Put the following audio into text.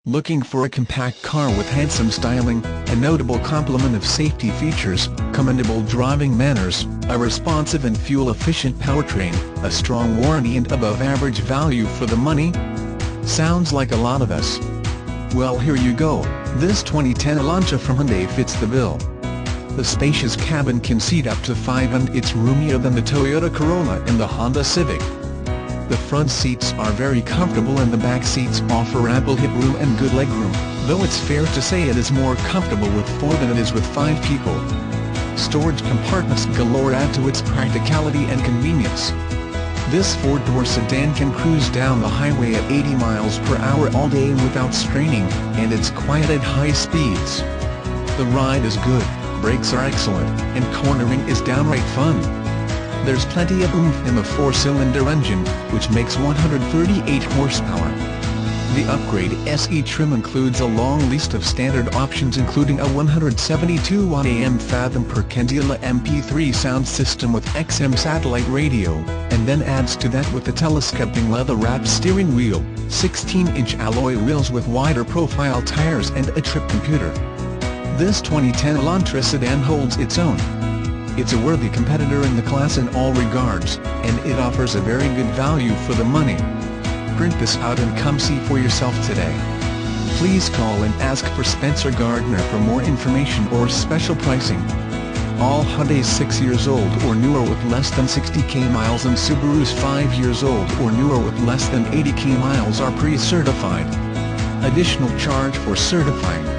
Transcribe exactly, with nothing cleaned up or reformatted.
Looking for a compact car with handsome styling, a notable complement of safety features, commendable driving manners, a responsive and fuel-efficient powertrain, a strong warranty and above-average value for the money? Sounds like a lot of us. Well, here you go. This twenty ten Elantra from Hyundai fits the bill. The spacious cabin can seat up to five and it's roomier than the Toyota Corolla and the Honda Civic. The front seats are very comfortable and the back seats offer ample hip room and good legroom, though it's fair to say it is more comfortable with four than it is with five people. Storage compartments galore add to its practicality and convenience. This four-door sedan can cruise down the highway at eighty miles per hour all day without straining, and it's quiet at high speeds. The ride is good, brakes are excellent, and cornering is downright fun. There's plenty of oomph in the four-cylinder engine, which makes one hundred thirty-eight horsepower. The upgrade S E trim includes a long list of standard options including a one hundred seventy-two watt A M Fathom per Candela M P three sound system with X M satellite radio, and then adds to that with a telescoping leather-wrapped steering wheel, sixteen inch alloy wheels with wider profile tires and a trip computer. This twenty ten Elantra sedan holds its own. It's a worthy competitor in the class in all regards, and it offers a very good value for the money. Print this out and come see for yourself today. Please call and ask for Spencer Gardner for more information or special pricing. All Hyundais six years old or newer with less than sixty K miles and Subarus five years old or newer with less than eighty K miles are pre-certified. Additional charge for certifying.